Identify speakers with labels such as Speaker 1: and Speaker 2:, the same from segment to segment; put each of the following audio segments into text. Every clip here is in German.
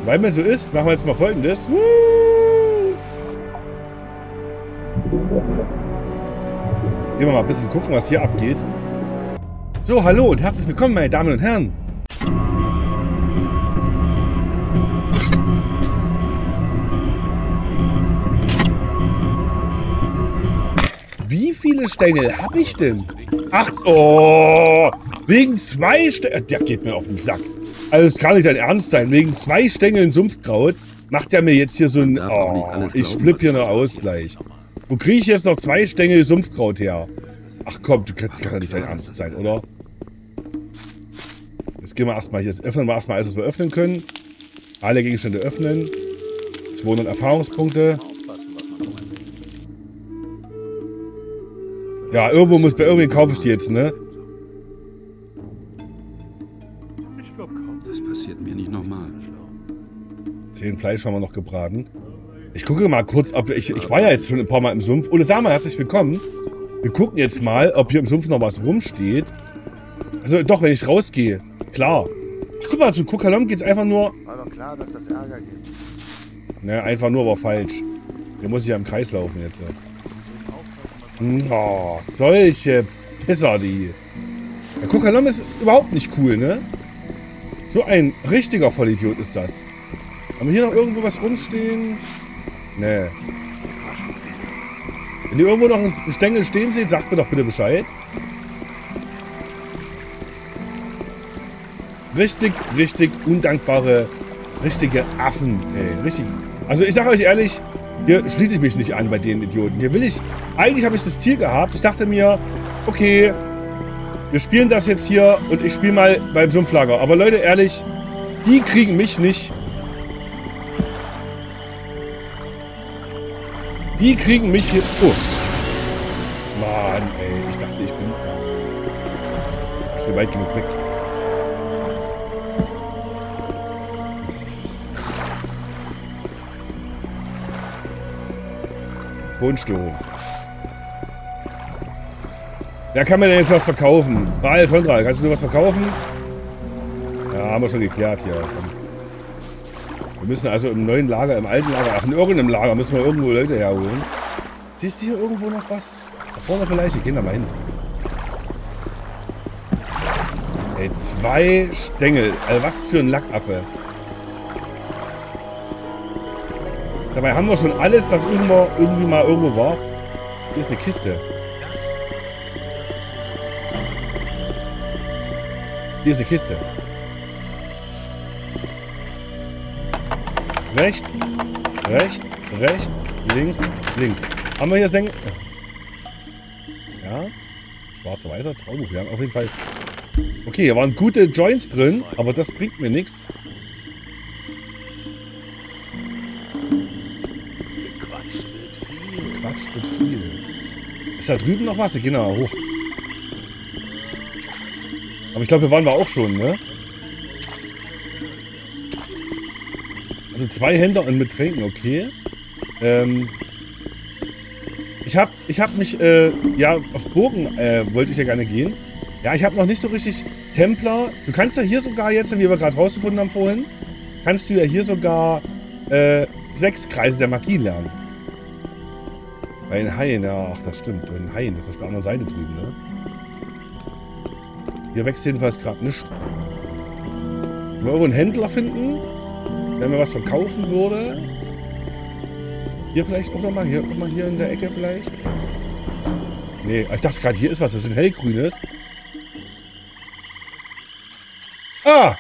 Speaker 1: weil mir so ist, machen wir jetzt mal Folgendes. Woo! Gehen wir mal ein bisschen gucken, was hier abgeht. So, hallo und herzlich willkommen, meine Damen und Herren. Wie viele Stängel habe ich denn? Ach, oh, wegen 2 Stängel. Der geht mir auf den Sack. Also, es kann nicht dein Ernst sein. Wegen 2 Stängeln Sumpfkraut macht er mir jetzt hier so ein. Oh, ich flippe hier noch aus gleich. Wo kriege ich jetzt noch 2 Stängel Sumpfkraut her? Ach komm, das kann ja nicht dein Ernst sein, oder? Jetzt gehen wir erstmal hier. Jetzt öffnen wir erstmal alles, was wir öffnen können. Alle Gegenstände öffnen. 200 Erfahrungspunkte. Ja, irgendwo muss bei irgendwen kaufe ich die jetzt, ne?
Speaker 2: Ich glaube kaum. Das passiert mir nicht nochmal.
Speaker 1: 10 Fleisch haben wir noch gebraten. Ich gucke mal kurz, ob ich war ja jetzt schon ein paar Mal im Sumpf. Ole, sag mal, herzlich willkommen. Wir gucken jetzt mal, ob hier im Sumpf noch was rumsteht. Also doch, wenn ich rausgehe. Klar. Guck mal, zu Kokalom geht's einfach nur...
Speaker 3: War doch klar, dass das Ärger gibt.
Speaker 1: Ne, einfach nur, aber falsch. Hier muss ich ja im Kreis laufen jetzt. Oh, solche Pisser, die. Der Kokalom ist überhaupt nicht cool, ne? So ein richtiger Vollidiot ist das. Haben wir hier noch irgendwo was rumstehen? Ne. Wenn ihr irgendwo noch einen Stängel stehen seht, sagt mir doch bitte Bescheid. Richtig, richtig undankbare, richtige Affen, ey. Richtig. Also ich sage euch ehrlich, hier schließe ich mich nicht an bei den Idioten. Hier will ich... Eigentlich habe ich das Ziel gehabt. Ich dachte mir, okay, wir spielen das jetzt hier und ich spiele mal beim Sumpflager. Aber Leute, ehrlich, die kriegen mich nicht. Die kriegen mich hier... Oh. Mann, ey. Ich dachte, ich bin weit genug weg. Bodenstörung. Wer kann mir denn jetzt was verkaufen? Baal Tondra, kannst du mir was verkaufen? Ja, haben wir schon geklärt hier. Wir müssen also im neuen Lager, im alten Lager, ach in irgendeinem Lager müssen wir irgendwo Leute herholen. Siehst du hier irgendwo noch was? Da vorne vielleicht, wir gehen da mal hin. Ey, 2 Stängel. Also was für ein Lackaffe. Dabei haben wir schon alles, was irgendwie mal irgendwo war. Hier ist eine Kiste. Hier ist eine Kiste. Rechts, rechts, rechts, links, links. Haben wir hier Senken? Herz, schwarzer Weißer, Traumbuch. Wir haben auf jeden Fall... Okay, hier waren gute Joints drin, aber das bringt mir nichts. Quatsch wird viel. Ist da drüben noch was? Wir gehen da mal hoch. Aber ich glaube, hier waren wir auch schon, ne? Also 2 Händler und mit Tränken, okay. Ich hab mich, ja, auf Burgen wollte ich ja gerne gehen. Ja, ich habe noch nicht so richtig Templer. Du kannst ja hier sogar jetzt, wie wir gerade rausgefunden haben vorhin, kannst du ja hier sogar 6 Kreise der Magie lernen. Bei den Haien, ja, ach das stimmt, bei den Haien, das ist auf der anderen Seite drüben, ne? Hier wächst jedenfalls gerade nichts. Wenn wir irgendwo einen Händler finden, der mir was verkaufen würde. Hier vielleicht auch nochmal, hier, guck mal hier in der Ecke vielleicht. Nee, ich dachte gerade, hier ist was, das schön hellgrünes. Ah!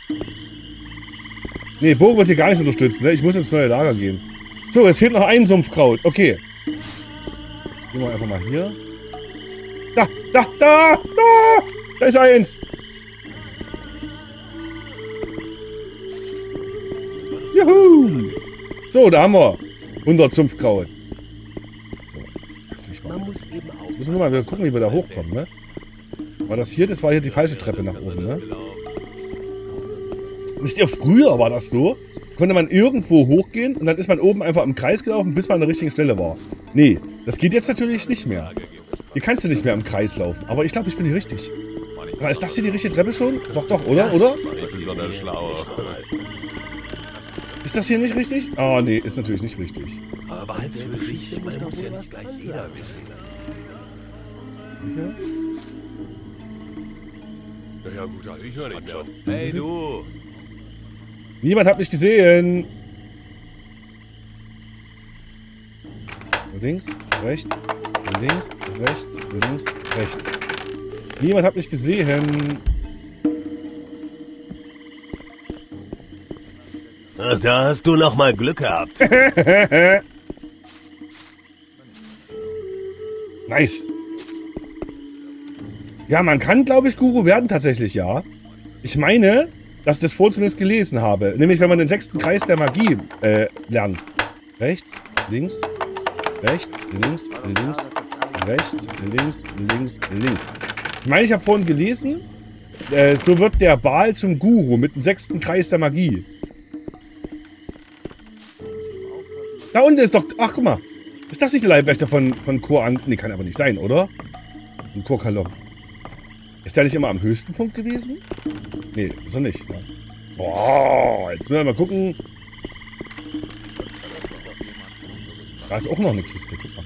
Speaker 1: Nee, Burg wird hier gar nicht unterstützt, ne? Ich muss ins neue Lager gehen. So, es fehlt noch ein Sumpfkraut, okay. Gehen wir einfach mal hier. Da ist eins. Juhu. So, da haben wir 100 Sumpfkraut. So, lass mich mal. Jetzt müssen wir mal gucken, wie wir da hochkommen, ne? War das hier? Das war hier die falsche Treppe nach oben, ne? Wisst ihr, früher war das so, konnte man irgendwo hochgehen und dann ist man oben einfach im Kreis gelaufen, bis man an der richtigen Stelle war. Nee, das geht jetzt natürlich nicht mehr. Hier kannst du nicht mehr im Kreis laufen, aber ich glaube, ich bin hier richtig. Aber ist das hier die richtige Treppe schon? Doch, doch, oder? Oder?
Speaker 2: Das ist schon der Schlaue.
Speaker 1: Ist das hier nicht richtig? Ah, nee, ist natürlich nicht richtig.
Speaker 4: Aber halt's für dich, man muss ja nicht gleich jeder wissen.
Speaker 1: Hier?
Speaker 4: Ja gut, also ich höre nicht schon. Hey du!
Speaker 1: Niemand hat mich gesehen. Links, rechts, links, rechts, links, rechts. Niemand hat mich gesehen.
Speaker 4: Ach, da hast du noch mal Glück gehabt.
Speaker 1: Nice. Ja, man kann, glaube ich, Guru werden tatsächlich, ja. Ich meine, dass ich das vorhin zumindest gelesen habe. Nämlich, wenn man den 6. Kreis der Magie lernt. Rechts, links, rechts, links, links, rechts, links, links, links. Ich meine, ich habe vorhin gelesen, so wird der Baal zum Guru mit dem 6. Kreis der Magie. Da unten ist doch... Ach, guck mal. Ist das nicht der Leibwächter von Kor Ang? Nee, kann aber nicht sein, oder? Von Kor Kalom. Ist der nicht immer am höchsten Punkt gewesen? Nee, ist er nicht. Ne? Boah, jetzt müssen wir mal gucken. Da ist auch noch eine Kiste, guck mal.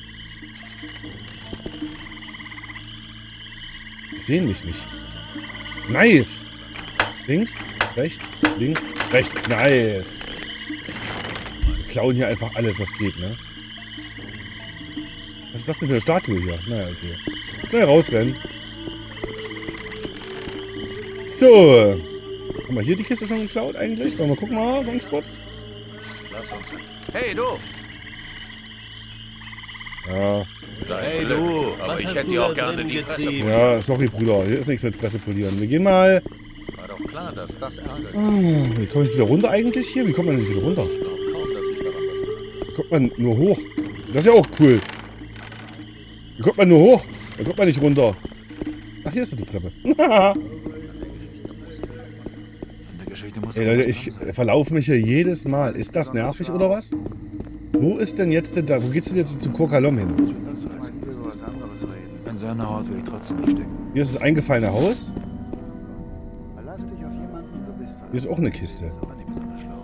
Speaker 1: Die sehen mich nicht. Nice. Links, rechts, nice. Wir klauen hier einfach alles, was geht, ne? Was ist das denn für eine Statue hier? Naja, okay. Schnell rausrennen. So. Haben wir hier die Kiste schon geklaut eigentlich? Wollen wir gucken mal ganz kurz.
Speaker 2: Lass uns. Hey, du!
Speaker 1: Ja.
Speaker 4: Hey du,
Speaker 2: aber
Speaker 4: was
Speaker 2: ich
Speaker 4: hast
Speaker 2: hätte
Speaker 4: du
Speaker 2: ja auch
Speaker 4: da
Speaker 2: gerne
Speaker 4: drin
Speaker 2: die Fresse
Speaker 4: getrieben?
Speaker 1: Ja, sorry, Bruder. Hier ist nichts mit Fresse polieren. Wir gehen mal...
Speaker 2: War doch klar, dass das ärgert.
Speaker 1: Wie komme ich wieder runter eigentlich hier? Wie kommt man denn wieder runter?
Speaker 2: Ich glaube kaum, dass ich daran was...
Speaker 1: Wie kommt man nur hoch? Das ist ja auch cool. Wie kommt man nur hoch? Da kommt man nicht runter. Ach, hier ist die Treppe. Ey Leute, ich verlaufe mich hier jedes Mal. Ist das nervig oder was? Wo ist denn jetzt da? Wo geht's denn jetzt zu Kor Kalom hin?
Speaker 5: In seiner Haut will ich trotzdem nicht stecken.
Speaker 1: Hier ist das eingefallene Haus.
Speaker 3: Verlass dich auf jemanden, du bist
Speaker 1: Hier ist auch eine Kiste.
Speaker 5: Aber nicht besonders schlau.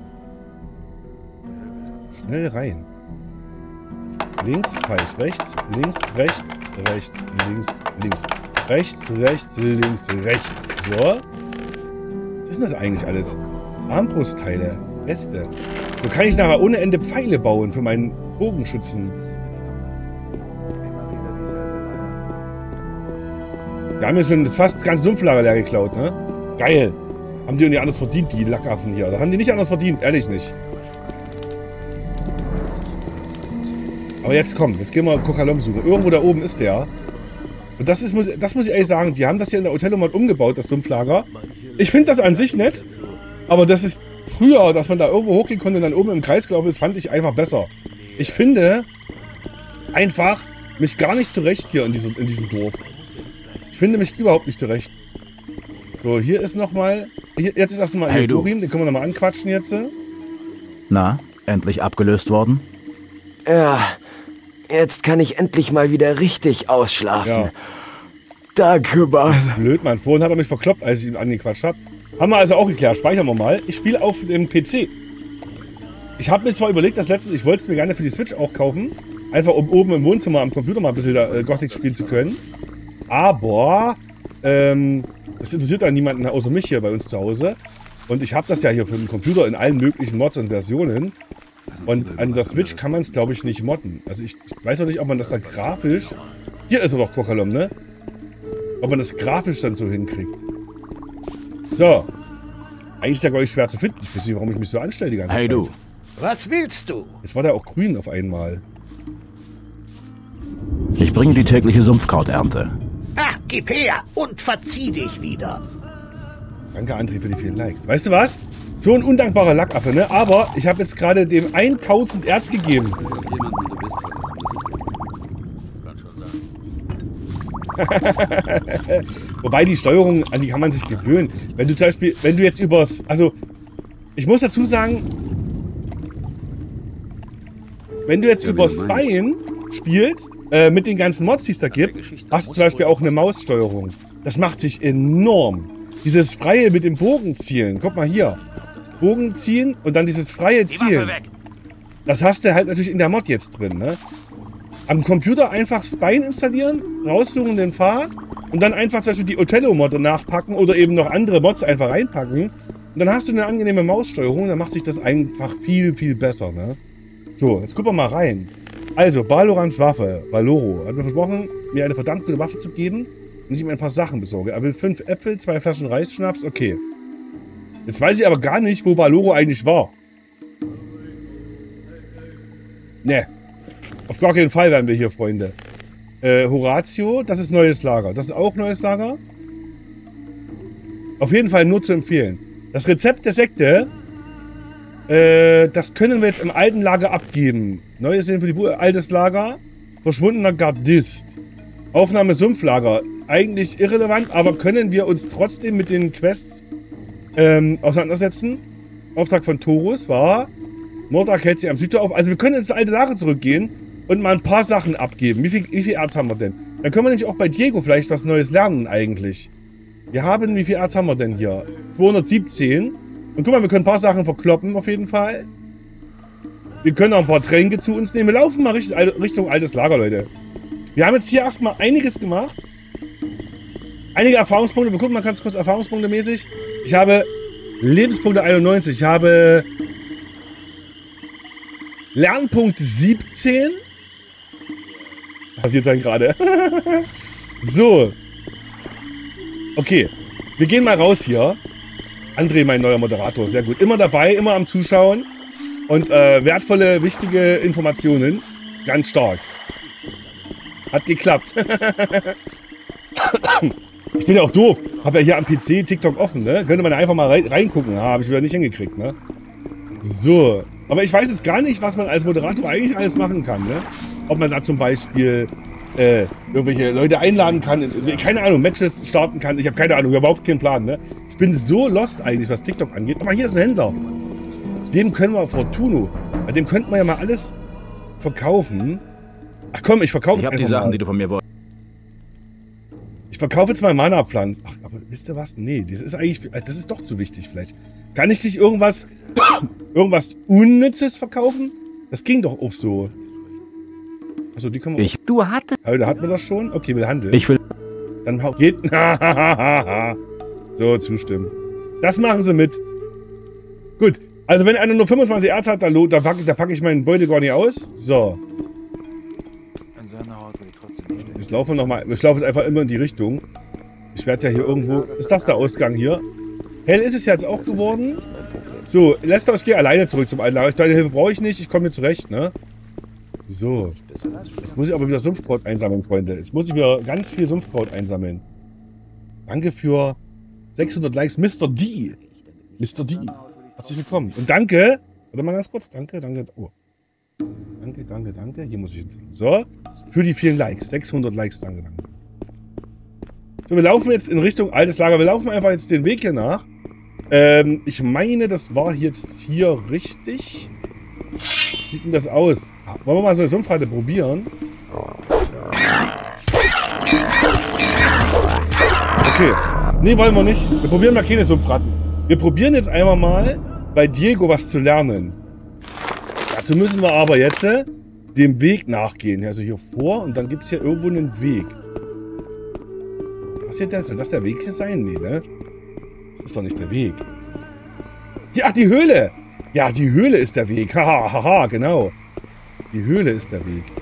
Speaker 1: Schnell rein. Links, falsch, rechts, links, rechts, rechts, links, links. Rechts, rechts, links, rechts. So. Was ist denn das eigentlich alles? Armbrustteile. Beste. So kann ich nachher ohne Ende Pfeile bauen für meinen Bogenschützen.
Speaker 3: immer wieder dieselbe Leier.
Speaker 1: Wir haben ja schon das fast ganz Sumpflager leer geklaut, ne? Geil. Haben die nicht anders verdient, die Lackaffen hier? Oder haben die nicht anders verdient? Ehrlich nicht. Aber jetzt komm, jetzt gehen wir Kor Kalom suchen. Irgendwo da oben ist der. Und das muss ich ehrlich sagen, die haben das hier in der Othello-Mod umgebaut, das Sumpflager. Ich finde das an sich nett, aber das ist früher, dass man da irgendwo hochgehen konnte und dann oben im Kreis gelaufen ist, fand ich einfach besser. Ich finde einfach mich gar nicht zurecht hier in diesem Dorf. Ich finde mich überhaupt nicht zurecht. So, hier ist nochmal, jetzt ist erstmal ein Urim, den können wir nochmal anquatschen jetzt.
Speaker 5: Na, endlich abgelöst worden?
Speaker 6: Ja, jetzt kann ich endlich mal wieder richtig ausschlafen.
Speaker 1: Ja.
Speaker 6: Danke, Mann.
Speaker 1: Blöd, Mann. Vorhin hat er mich verkloppt, als ich ihn angequatscht habe. Haben wir also auch geklärt. Speichern wir mal. Ich spiele auf dem PC. Ich habe mir zwar überlegt, ich wollte es mir gerne für die Switch auch kaufen. Einfach um oben im Wohnzimmer am Computer mal ein bisschen Gothic spielen zu können. Aber das interessiert ja niemanden außer mich hier bei uns zu Hause. Und ich habe das ja hier für den Computer in allen möglichen Mods und Versionen. Und an der Switch kann man es, glaube ich, nicht modden. Also ich weiß auch nicht, ob man das dann grafisch... Hier ist er doch, Kor Kalom, ne? Ob man das grafisch dann so hinkriegt. So. Eigentlich ist der gar nicht schwer zu finden. Ich weiß nicht, warum ich mich so anstelle die ganze Zeit.
Speaker 4: Hey du.
Speaker 3: Was willst du?
Speaker 1: Jetzt war der auch grün auf einmal.
Speaker 5: Ich bringe die tägliche Sumpfkrauternte.
Speaker 7: Ah, gib her und verzieh dich wieder.
Speaker 1: Danke, André, für die vielen Likes. Weißt du was? So ein undankbarer Lackaffe, ne? Aber ich habe jetzt gerade dem 1000 Erz gegeben.
Speaker 2: Jemand, wie du bist, kann schon sagen.
Speaker 1: Wobei die Steuerung, an die kann man sich gewöhnen. Wenn du zum Beispiel, wenn du jetzt übers... Also, ich muss dazu sagen, wenn du jetzt übers Bein spielst, mit den ganzen Mods, die es da gibt, hast du zum Beispiel auch eine Maussteuerung. Das macht sich enorm. Dieses freie mit dem Bogen zielen. Guck mal hier. Bogen ziehen und dann dieses freie Zielen. Das hast du halt natürlich in der Mod jetzt drin, ne? Am Computer einfach Spine installieren, raussuchen den Pfad und dann einfach zum Beispiel die Othello-Mod nachpacken oder eben noch andere Mods einfach reinpacken. Und dann hast du eine angenehme Maussteuerung, dann macht sich das einfach viel, viel besser, ne? So, jetzt gucken wir mal rein. Also, Balorans Waffe. Baloro hat mir versprochen, mir eine verdammt gute Waffe zu geben und ich ihm ein paar Sachen besorge. Er will 5 Äpfel, 2 Flaschen Reisschnaps, okay. Jetzt weiß ich aber gar nicht, wo Baloro eigentlich war. Ne. Auf gar keinen Fall werden wir hier, Freunde. Horatio, das ist neues Lager. Das ist auch neues Lager. Auf jeden Fall nur zu empfehlen. Das Rezept der Sekte, das können wir jetzt im alten Lager abgeben. Neues Sehen für die altes Lager. Verschwundener Gardist. Aufnahme Sumpflager. Eigentlich irrelevant, aber können wir uns trotzdem mit den Quests auseinandersetzen. Auftrag von Taurus war, Mordrak hält sich am Südtor auf. Also wir können ins alte Lager zurückgehen und mal ein paar Sachen abgeben. Wie viel Erz haben wir denn? Dann können wir nämlich auch bei Diego vielleicht was Neues lernen eigentlich. Wir haben, wie viel Erz haben wir denn hier? 217. Und guck mal, wir können ein paar Sachen verkloppen auf jeden Fall. Wir können auch ein paar Tränke zu uns nehmen. Wir laufen mal Richtung altes Lager, Leute. Wir haben jetzt hier erstmal einiges gemacht. Einige Erfahrungspunkte. Wir gucken mal ganz kurz Erfahrungspunkte mäßig. Ich habe Lebenspunkte 91. Ich habe Lernpunkt 17. Passiert sein gerade. So. Okay. Wir gehen mal raus hier. André, mein neuer Moderator. Sehr gut. Immer dabei, immer am Zuschauen. Und wertvolle, wichtige Informationen. Ganz stark. Hat geklappt. Ich bin ja auch doof. Hab ja hier am PC TikTok offen, ne? Könnte man einfach mal reingucken. Habe ich wieder nicht hingekriegt, ne? So. Aber ich weiß jetzt gar nicht, was man als Moderator eigentlich alles machen kann, ne? Ob man da zum Beispiel irgendwelche Leute einladen kann, keine Ahnung, Matches starten kann. Ich habe keine Ahnung, überhaupt keinen Plan, ne? Ich bin so lost eigentlich, was TikTok angeht. Aber hier ist ein Händler. Dem können wir Fortuno. Bei dem könnten wir ja mal alles verkaufen. Ach komm, ich verkaufe
Speaker 5: jetzt einfach mal. Ich habe die Sachen, die du von mir wolltest.
Speaker 1: Ich verkaufe jetzt mal Mana-Pflanzen. Ach, aber wisst ihr was? Nee, das ist eigentlich, das ist doch zu wichtig vielleicht. Kann ich nicht irgendwas Unnützes verkaufen? Das ging doch auch so. Achso, die können wir...
Speaker 6: Du hattest...
Speaker 1: Da hatten wir das schon? Okay, wir handeln.
Speaker 5: Ich will...
Speaker 1: Dann geht... So, zustimmen. Das machen sie mit. Gut. Also wenn einer nur 25 Erz hat, da packe ich meinen Beutel gar nicht aus. So. Jetzt laufen wir nochmal. Ich laufe jetzt einfach immer in die Richtung. Ich werde ja hier irgendwo... Ist das der Ausgang hier? Hell ist es jetzt auch geworden. So, Lester, ich gehe alleine zurück zum alten Lager. Deine Hilfe brauche ich nicht. Ich komme hier zurecht, ne? So. Jetzt muss ich aber wieder Sumpfkraut einsammeln, Freunde. Jetzt muss ich wieder ganz viel Sumpfkraut einsammeln. Danke für 600 Likes, Mr. D. Mr. D. Herzlich willkommen. Und danke. Warte mal ganz kurz. Danke. Oh. Danke. Hier muss ich... So. Für die vielen Likes. 600 Likes. Danke. So, wir laufen jetzt in Richtung altes Lager. Wir laufen einfach jetzt den Weg hier nach. Ich meine, das war jetzt hier richtig. Wie sieht denn das aus? Wollen wir mal so eine Sumpfratte probieren? Okay. Nee, wollen wir nicht. Wir probieren mal keine Sumpfratten. Wir probieren jetzt einfach mal bei Diego was zu lernen. Dazu müssen wir aber jetzt dem Weg nachgehen. Also hier vor und dann gibt es hier irgendwo einen Weg. Was hier denn? Soll das der Weg hier sein? Nee, ne? Das ist doch nicht der Weg. Ja, ach, die Höhle! Ja, die Höhle ist der Weg. Haha, genau. Die Höhle ist der Weg.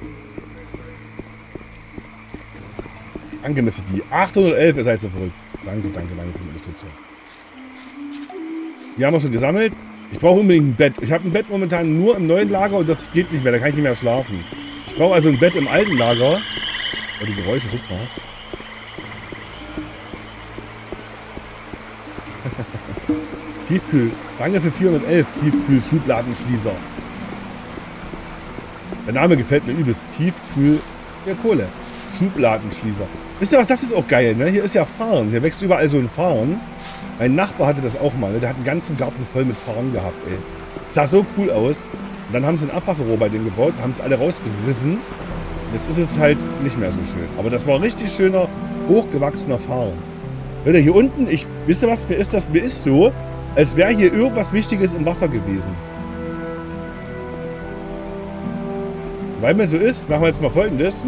Speaker 1: Danke, Mr. D. 811, ihr seid so verrückt. Danke für die Unterstützung. Die haben wir schon gesammelt. Ich brauche unbedingt ein Bett. Ich habe ein Bett momentan nur im neuen Lager und das geht nicht mehr. Da kann ich nicht mehr schlafen. Ich brauche also ein Bett im alten Lager. Oh, die Geräusche, guck mal. Tiefkühl. Danke für 411. Tiefkühl-Schubladenschließer. Der Name gefällt mir übelst. Tiefkühl der Kohle. Schubladenschließer. Wisst ihr was? Das ist auch geil, ne? Hier ist ja Farn. Hier wächst überall so ein Farn. Mein Nachbar hatte das auch mal, ne? Der hat einen ganzen Garten voll mit Farn gehabt, ey. Sah so cool aus. Und dann haben sie ein Abwasserrohr bei dem gebaut, haben es alle rausgerissen. Jetzt ist es halt nicht mehr so schön. Aber das war richtig schöner, hochgewachsener Farn. Leute, hier unten, wisst ihr was? Mir ist so, als wäre hier irgendwas Wichtiges im Wasser gewesen. Weil mir so ist, machen wir jetzt mal Folgendes.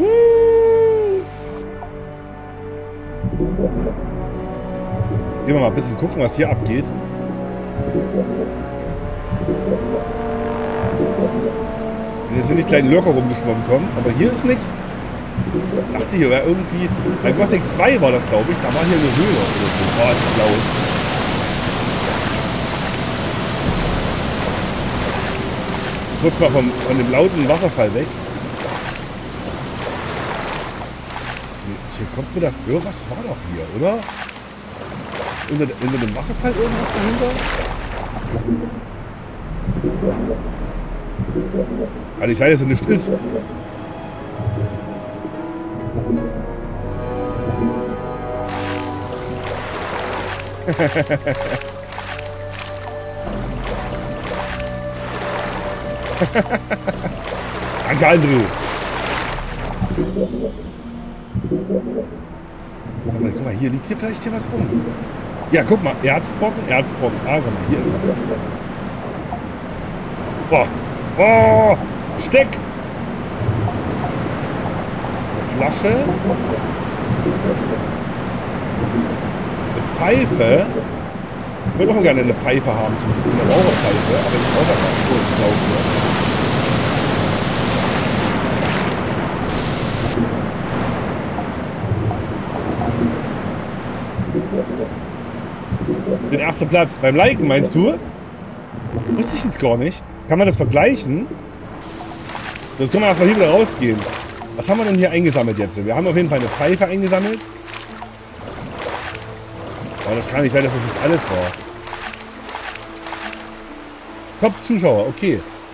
Speaker 1: Gehen wir mal ein bisschen gucken, was hier abgeht. Wenn jetzt hier nicht kleine Lurker rumgeschwommen kommen, aber hier ist nichts. Ich dachte, hier wäre irgendwie... Bei Gothic 2 war das, glaube ich. Da war hier eine Höhle oder so. Oh, ist laut. Kurz mal von dem lauten Wasserfall weg. Hier kommt mir das... Irgendwas war doch hier, oder? Ist unter dem Wasserfall irgendwas dahinter? Kann nicht sein, dass es nicht ist. Danke, Andrew. Guck mal, hier liegt hier vielleicht hier was rum. Ja, guck mal, Erzbrocken. Ah, guck mal, hier ist was. Boah. Oh, Steck. Eine Flasche. Eine Pfeife. Ich würde auch gerne eine Pfeife haben, so eine Raucherpfeife, aber ich brauche das nicht so, ich glaube. Den ersten Platz beim Liken, meinst du? Wusste ich jetzt gar nicht. Kann man das vergleichen? Das können wir erstmal hier wieder rausgehen. Was haben wir denn hier eingesammelt jetzt? Wir haben auf jeden Fall eine Pfeife eingesammelt. Aber das kann nicht sein, dass das jetzt alles war. Top-Zuschauer, okay.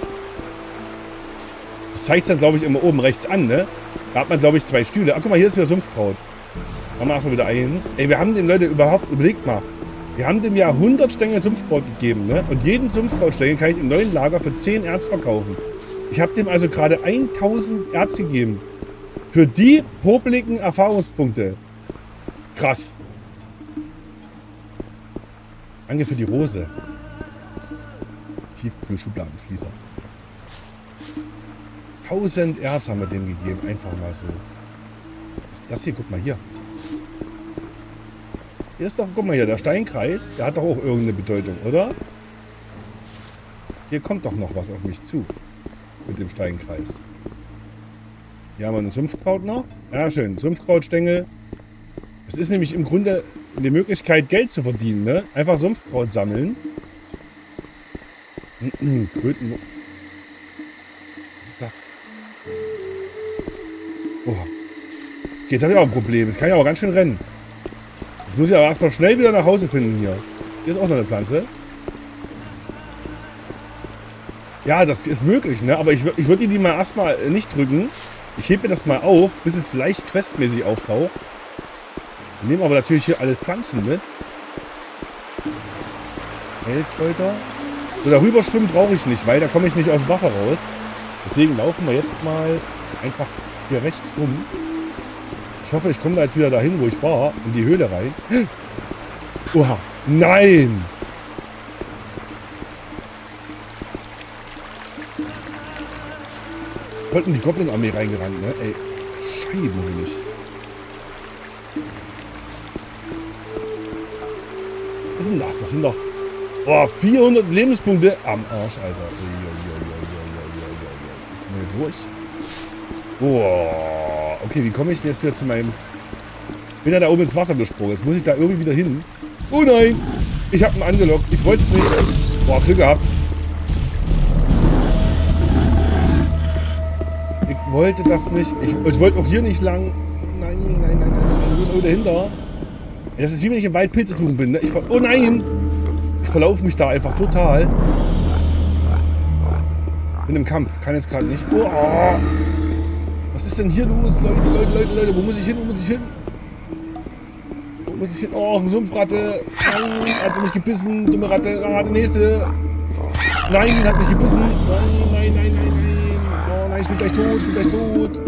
Speaker 1: Das zeigt es dann, glaube ich, immer oben rechts an, ne? Da hat man, glaube ich, 2 Stühle. Ach, guck mal, hier ist wieder Sumpfkraut. Da haben wir erstmal wieder eins. Ey, wir haben den Leute überhaupt, überlegt mal. Wir haben dem ja 100 Stängel Sumpfkraut gegeben, ne? Und jeden Sumpfkrautstängel kann ich im neuen Lager für 10 Erz verkaufen. Ich habe dem also gerade 1000 Erz gegeben. Für die popligen Erfahrungspunkte. Krass. Danke für die Rose. Tiefkühlschubladenschließer. 1000 Erz haben wir dem gegeben. Einfach mal so. Das hier, guck mal hier. Hier ist doch, guck mal hier, der Steinkreis. Der hat doch auch irgendeine Bedeutung, oder? Hier kommt doch noch was auf mich zu. Mit dem Steinkreis. Hier haben wir einen Sumpfkraut noch. Ja, schön. Sumpfkrautstängel. Es ist nämlich im Grunde die Möglichkeit, Geld zu verdienen, ne? Einfach Sumpfkraut sammeln. Kröten. Was ist das? Oh. Okay, jetzt habe ich auch ein Problem. Jetzt kann ich aber ganz schön rennen. Jetzt muss ich aber erstmal schnell wieder nach Hause finden hier. Hier ist auch noch eine Pflanze. Ja, das ist möglich, ne? Aber ich würde die mal erstmal nicht drücken. Ich hebe mir das mal auf, bis es vielleicht questmäßig auftaucht. Wir nehmen aber natürlich hier alle Pflanzen mit. Heilkräuter. So, darüber schwimmen brauche ich nicht, weil da komme ich nicht aus dem Wasser raus. Deswegen laufen wir jetzt mal einfach hier rechts rum. Ich hoffe, ich komme da jetzt wieder dahin, wo ich war, in die Höhle rein. Oha, nein! Wollten die Goblin-Armee reingerannt, ne? Ey, Scheibenhonig. Was ist denn das? Das sind doch... Boah, 400 Lebenspunkte am Arsch, Alter. Durch. Boah. Okay, wie komme ich denn jetzt wieder zu meinem... Bin ja da oben ins Wasser gesprungen. Jetzt muss ich da irgendwie wieder hin. Oh nein! Ich habe ihn angelockt. Ich wollte es nicht. Boah, Glück gehabt. Ich wollte das nicht. Ich wollte auch hier nicht lang. Nein, nein, nein, nein. Ich bin dahinter. Das ist wie wenn ich im Wald Pilze suchen bin. Ne? Oh nein! Ich verlaufe mich da einfach total. Bin im Kampf. Kann jetzt gerade nicht. Oh, was ist denn hier los? Leute, wo muss ich hin? Wo muss ich hin? Wo muss ich hin? Oh, eine Sumpfratte. Nein, hat sie mich gebissen. Dumme Ratte. Ah, die nächste. Nein, hat mich gebissen. Nein, nein, nein, nein, nein. Oh nein, ich bin gleich tot. Ich bin gleich tot.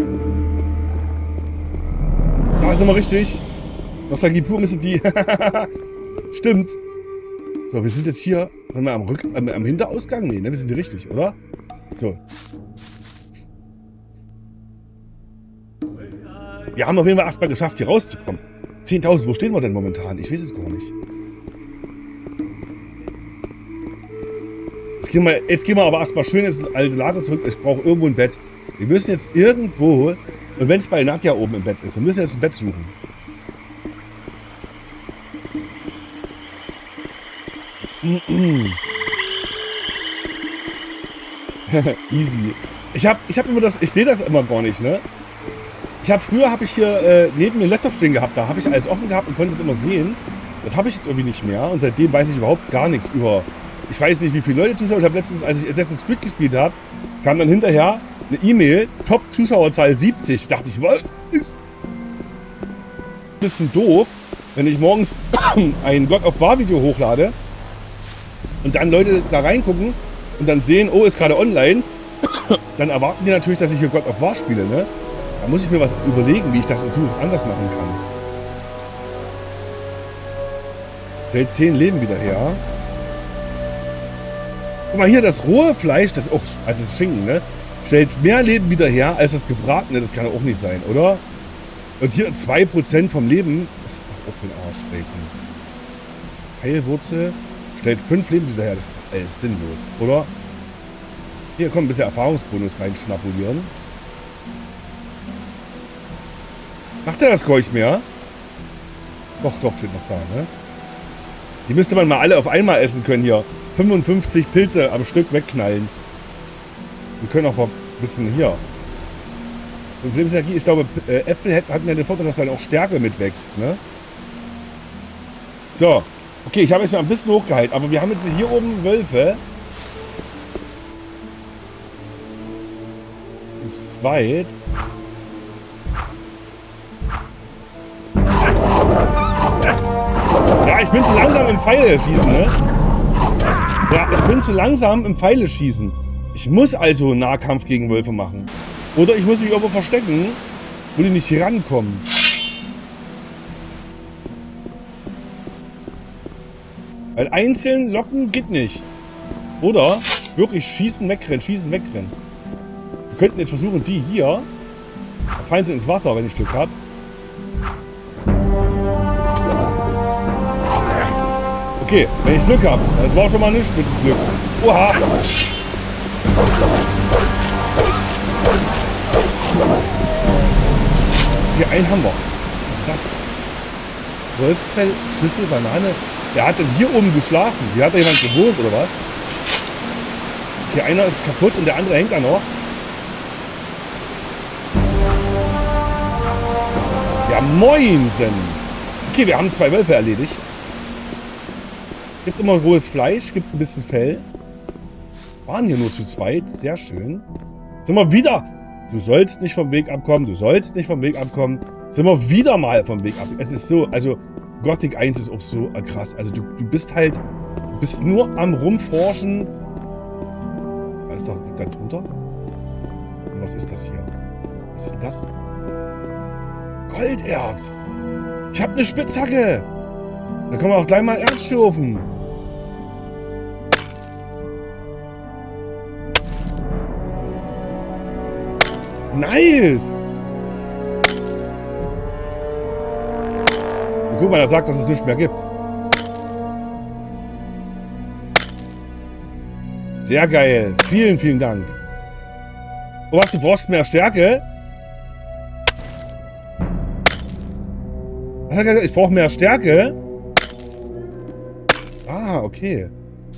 Speaker 1: Da ist nochmal richtig. Nostalgie pur müsste die. Stimmt. So, wir sind jetzt hier, sind wir am Hinterausgang? Nee, ne, wir sind hier richtig, oder? So. Wir haben auf jeden Fall erstmal geschafft, hier rauszukommen. 10.000, wo stehen wir denn momentan? Ich weiß es gar nicht. Jetzt gehen wir aber erstmal schön ins alte Lager zurück. Ich brauche irgendwo ein Bett. Wir müssen jetzt irgendwo, und wenn es bei Nadja oben im Bett ist, wir müssen jetzt ein Bett suchen. Easy. Ich sehe das immer gar nicht, ne? Früher habe ich hier neben mir einen Laptop stehen gehabt, da habe ich alles offen gehabt und konnte es immer sehen. Das habe ich jetzt irgendwie nicht mehr und seitdem weiß ich überhaupt gar nichts über. Ich weiß nicht, wie viele Leute zuschauen. Ich habe letztens, als ich Assassin's Creed gespielt habe, kam dann hinterher eine E-Mail, Top-Zuschauerzahl 70. Da dachte ich, was? Ist ein bisschen doof, wenn ich morgens ein God of War Video hochlade und dann Leute da reingucken und dann sehen, oh, ist gerade online, dann erwarten die natürlich, dass ich hier God of War spiele, ne? Da muss ich mir was überlegen, wie ich das in Zukunft anders machen kann. Stellt 10 Leben wieder her. Guck mal hier, das rohe Fleisch, das auch, also das Schinken, ne? Stellt mehr Leben wieder her als das gebratene, das kann doch auch nicht sein, oder? Und hier 2% vom Leben, das ist doch auch für den Arsch, Heilwurzel stellt 5 Leben wieder her, das ist doch alles sinnlos, oder? Hier, komm, ein bisschen Erfahrungsbonus reinschnapulieren. Macht er das gar nicht mehr? Doch, steht noch da, ne? Die müsste man mal alle auf einmal essen können hier. 55 Pilze am Stück wegknallen. Wir können auch mal ein bisschen hier. Und Lebensenergie, ich glaube, Äpfel hatten ja den Vorteil, dass dann auch Stärke mitwächst, ne? So. Okay, ich habe jetzt mal ein bisschen hochgehalten, aber wir haben jetzt hier oben Wölfe. Das sind zu zweit. Ja, ich bin zu langsam im Pfeile schießen, ne? Ja, ich bin zu langsam im Pfeile schießen. Ich muss also Nahkampf gegen Wölfe machen. Oder ich muss mich irgendwo verstecken, wo die nicht hier rankommen. Weil einzeln locken geht nicht. Oder wirklich schießen, wegrennen, schießen, wegrennen. Wir könnten jetzt versuchen, die hier. Da fallen sie ins Wasser, wenn ich Glück habe. Okay, wenn ich Glück habe. Das war schon mal nicht mit Glück. Oha! Hier, einen haben wir. Was ist das? Wolfsfell, Schlüssel, Banane. Der hat denn hier oben geschlafen. Hier hat da jemand gewohnt, oder was? Okay, einer ist kaputt und der andere hängt da noch. Ja, moinsen! Okay, wir haben 2 Wölfe erledigt. Gibt immer rohes Fleisch, gibt ein bisschen Fell. Waren hier nur zu zweit, sehr schön. Sind wir wieder... Du sollst nicht vom Weg abkommen, du sollst nicht vom Weg abkommen. Sind wir wieder mal vom Weg ab. Es ist so, also Gothic 1 ist auch so krass. Also du bist halt, du bist nur am Rumforschen. Da ist doch da drunter. Und was ist das hier? Was ist denn das? Golderz. Ich habe eine Spitzhacke. Da können wir auch gleich mal Erz schürfen. Nice! Guck mal, er sagt, dass es nichts mehr gibt. Sehr geil. Vielen, vielen Dank. Oh, was, du brauchst mehr Stärke? Was hat er gesagt? Ich brauche mehr Stärke? Ah, okay.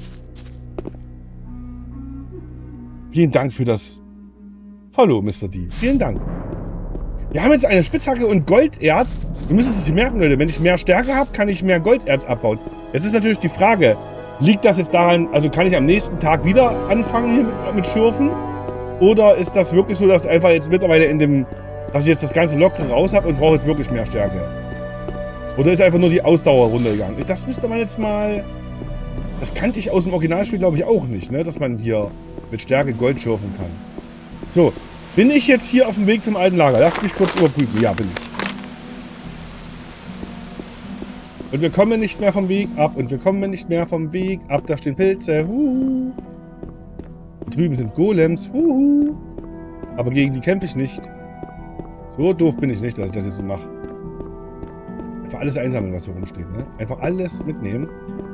Speaker 1: Vielen Dank für das Follow, Mr. D. Vielen Dank. Wir haben jetzt eine Spitzhacke und Golderz. Wir müssen es sich merken, Leute. Wenn ich mehr Stärke habe, kann ich mehr Golderz abbauen. Jetzt ist natürlich die Frage, liegt das jetzt daran, also kann ich am nächsten Tag wieder anfangen hier mit Schürfen? Oder ist das wirklich so, dass einfach jetzt mittlerweile dass ich jetzt das ganze Lockere raus habe und brauche jetzt wirklich mehr Stärke? Oder ist einfach nur die Ausdauer runtergegangen? Das müsste man jetzt mal... Das kannte ich aus dem Originalspiel, glaube ich, auch nicht, ne? Dass man hier mit Stärke Gold schürfen kann. So, bin ich jetzt hier auf dem Weg zum alten Lager? Lass mich kurz überprüfen. Ja, bin ich. Und wir kommen nicht mehr vom Weg ab. Und wir kommen nicht mehr vom Weg ab. Da stehen Pilze. Huhu. Da drüben sind Golems. Huhu. Aber gegen die kämpfe ich nicht. So doof bin ich nicht, dass ich das jetzt so mache. Einfach alles einsammeln, was hier rumsteht. Ne? Einfach alles mitnehmen.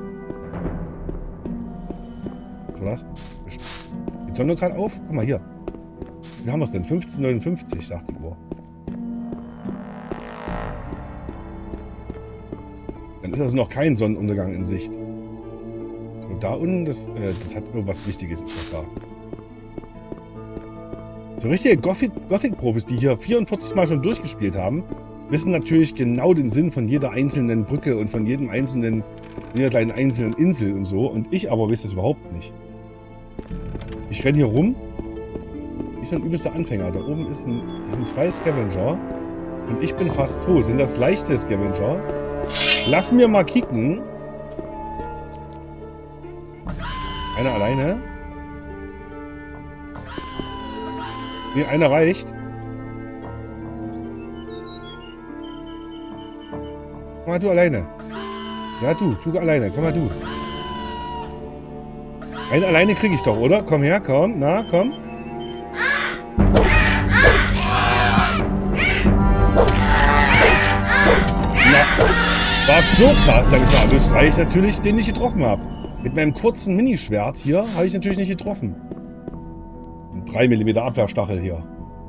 Speaker 1: So was? Die Sonne gerade auf? Guck mal hier. Wie haben wir es denn? 15:59, sagt die Uhr. Dann ist also noch kein Sonnenuntergang in Sicht. Und da unten, das hat irgendwas Wichtiges ist da. So richtige Gothic-Profis, die hier 44 Mal schon durchgespielt haben, wissen natürlich genau den Sinn von jeder einzelnen Brücke und von jeder kleinen einzelnen Insel und so. Und ich aber weiß das überhaupt nicht. Ich renne hier rum. Ich bin ein übelster Anfänger. Da oben sind 2 Scavenger. Und ich bin fast tot. Sind das leichte Scavenger? Lass mir mal kicken. Einer alleine. Ne, einer reicht. Komm mal du alleine. Ja, du alleine. Komm mal du. Einen alleine kriege ich doch, oder? Komm her, komm. Na, komm. Na, war so krass, dass ich mal erwischt, weil ich natürlich den nicht getroffen habe. Mit meinem kurzen Minischwert hier habe ich natürlich nicht getroffen. Ein 3 mm Abwehrstachel hier.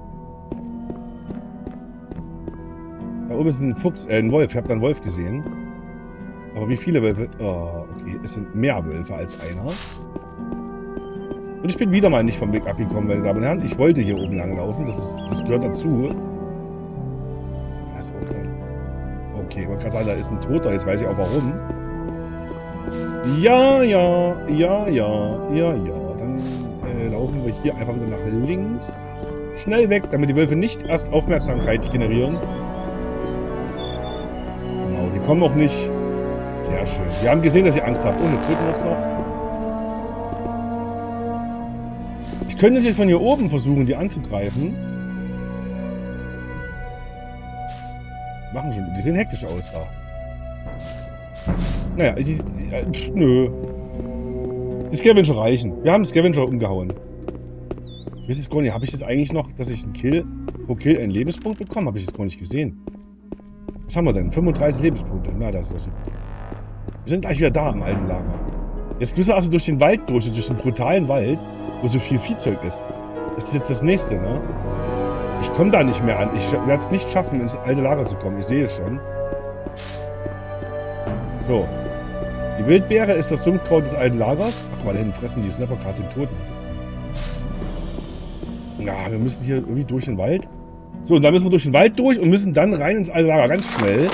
Speaker 1: Da oben ist ein Fuchs, ein Wolf. Ich habe da einen Wolf gesehen. Aber wie viele Wölfe? Oh, okay. Es sind mehr Wölfe als einer. Und ich bin wieder mal nicht vom Weg abgekommen, meine Damen und Herren. Ich wollte hier oben lang laufen. Das gehört dazu. Das ist auch da. Okay, ich wollte gerade sagen, da ist ein Toter. Jetzt weiß ich auch warum. Ja. Dann laufen wir hier einfach wieder nach links. Schnell weg, damit die Wölfe nicht erst Aufmerksamkeit generieren. Genau, die kommen auch nicht. Sehr schön. Wir haben gesehen, dass ihr Angst habt. Oh, eine dritten jetzt noch. Ich könnte natürlich von hier oben versuchen, die anzugreifen. Machen schon. Die sehen hektisch aus da. Naja, nö. Die Scavenger reichen. Wir haben Scavenger umgehauen. Ich weiß jetzt gar nicht, habe ich das eigentlich noch, dass ich pro Kill einen Lebenspunkt bekomme? Habe ich das gar nicht gesehen. Was haben wir denn? 35 Lebenspunkte. Na, das ist doch super. Wir sind gleich wieder da im alten Lager. Jetzt müssen wir also durch den Wald durch den brutalen Wald, wo so viel Viehzeug ist. Das ist jetzt das nächste, ne? Ich komme da nicht mehr an. Ich werde es nicht schaffen, ins alte Lager zu kommen. Ich sehe es schon. So. Die Wildbeere ist das Sumpfkraut des alten Lagers. Ach, guck mal, da hinten fressen die Snapper gerade den Toten. Ja, wir müssen hier irgendwie durch den Wald. So, und dann müssen wir durch den Wald durch und müssen dann rein ins alte Lager. Ganz schnell.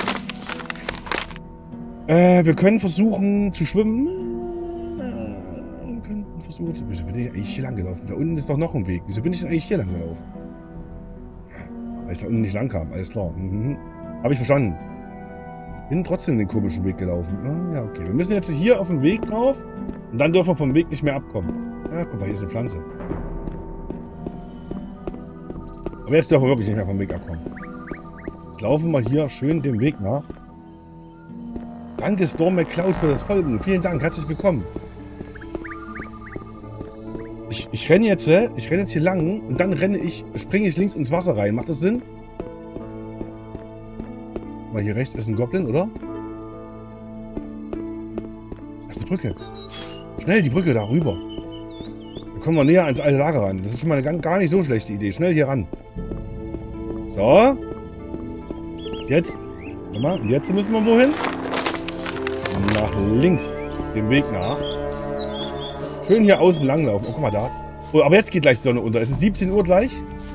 Speaker 1: Wir können versuchen zu schwimmen. Wir könnten versuchen zu... Wieso bin ich eigentlich hier lang gelaufen? Da unten ist doch noch ein Weg. Wieso bin ich denn eigentlich hier lang gelaufen? Weil ich da unten nicht lang kam. Alles klar. Habe ich verstanden. Bin trotzdem den komischen Weg gelaufen. Ah, ja, okay. Wir müssen jetzt hier auf den Weg drauf. Und dann dürfen wir vom Weg nicht mehr abkommen. Ja, guck mal, hier ist eine Pflanze. Aber jetzt dürfen wir wirklich nicht mehr vom Weg abkommen. Jetzt laufen wir hier schön dem Weg nach. Danke Storm McCloud für das Folgen. Vielen Dank, herzlich willkommen. Ich renne jetzt hier lang und dann springe ich links ins Wasser rein. Macht das Sinn? Mal hier rechts ist ein Goblin, oder? Das ist eine Brücke. Schnell die Brücke da rüber. Dann kommen wir näher ans alte Lager ran. Das ist schon mal eine gar nicht so schlechte Idee. Schnell hier ran. So. Jetzt. Warte mal. Und jetzt müssen wir wohin? Nach links. Dem Weg nach. Schön hier außen langlaufen. Oh, guck mal da. Oh, aber jetzt geht gleich die Sonne unter. Es ist 17 Uhr gleich.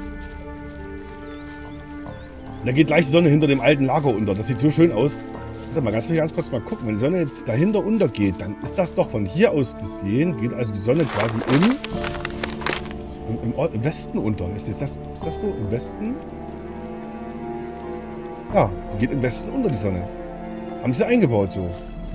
Speaker 1: Da geht gleich die Sonne hinter dem alten Lager unter. Das sieht so schön aus. Warte mal, ganz kurz mal gucken. Wenn die Sonne jetzt dahinter untergeht, dann ist das doch von hier aus gesehen, geht also die Sonne quasi im Westen unter. Ist das so? Im Westen? Ja, die geht im Westen unter, die Sonne. Haben sie eingebaut so.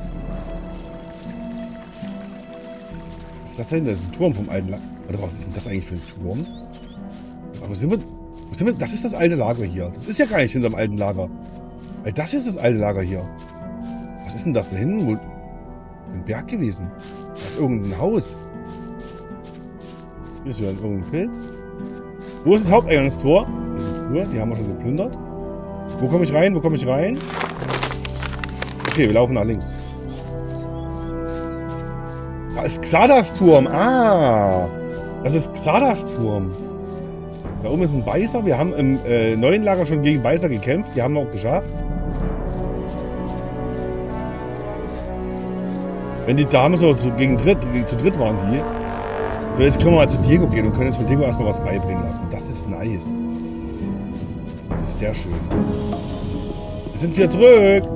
Speaker 1: Was ist das denn? Das ist ein Turm vom alten Lager. Warte, was ist denn das eigentlich für ein Turm? Aber wo sind wir? Das ist das alte Lager hier. Das ist ja gar nicht hinterm alten Lager. Weil das ist das alte Lager hier. Was Was ist denn das da hinten? Wo... Ein Berg gewesen. Da ist irgendein Haus. Hier ist wieder irgendein Pilz. Wo ist das Haupteingangstor? Das ist eine Truhe, die haben wir schon geplündert. Wo komme ich rein? Wo komme ich rein? Okay, wir laufen nach links. Da ist Xardas Turm. Ah! Das ist Xardas Turm. Da oben ist ein Beißer. Wir haben im neuen Lager schon gegen Beißer gekämpft. Die haben wir auch geschafft. Wenn die Damen so zu dritt waren die. So, jetzt können wir mal zu Diego gehen und können jetzt von Diego erstmal was beibringen lassen. Das ist nice. Das ist sehr schön. Wir sind wieder zurück.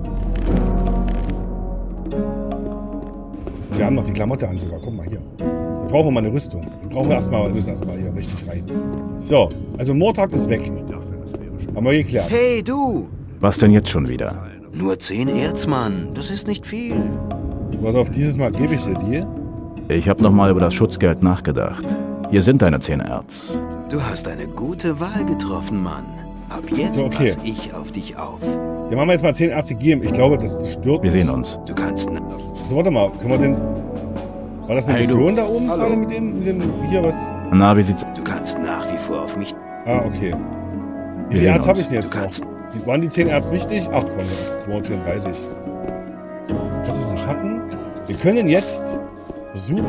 Speaker 1: Wir haben noch die Klamotte an sogar. Guck mal hier. Wir brauchen mal eine Rüstung. Wir müssen erstmal hier richtig rein. So, also Mordhag ist weg. Haben wir geklärt.
Speaker 8: Hey, du!
Speaker 5: Was denn jetzt schon wieder?
Speaker 8: Nur 10 Erz, Mann. Das ist nicht viel.
Speaker 1: Pass auf, dieses Mal gebe ich dir die.
Speaker 5: Ich habe nochmal über das Schutzgeld nachgedacht. Hier sind deine 10 Erz.
Speaker 8: Du hast eine gute Wahl getroffen, Mann. Ab jetzt
Speaker 1: So, okay.
Speaker 8: pass ich auf dich auf.
Speaker 1: Dem haben wir jetzt mal 10 Erz gegeben. Ich glaube, das stört
Speaker 5: Wir
Speaker 1: mich.
Speaker 5: sehen uns.
Speaker 8: Du kannst...
Speaker 1: So, warte mal. Können wir den... War das eine
Speaker 5: Hey, du.
Speaker 1: Mission da oben gerade mit dem... Hier was...
Speaker 5: Na, wie sieht's...
Speaker 8: Du kannst nach wie vor auf mich...
Speaker 1: Ah, okay. Wie
Speaker 5: Wir
Speaker 1: viel
Speaker 5: sehen
Speaker 1: Erz habe
Speaker 5: uns.
Speaker 1: ich denn jetzt
Speaker 8: Du kannst...
Speaker 1: noch? Waren die 10 Erz wichtig? Ach komm, 234. Das ist ein Schatten. Wir können jetzt versuchen,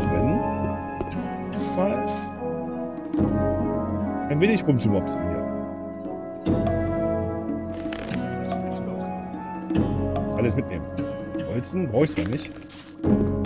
Speaker 1: mal ein wenig rumzumopsen hier. Alles mitnehmen. Holzen brauche ich zwar nicht.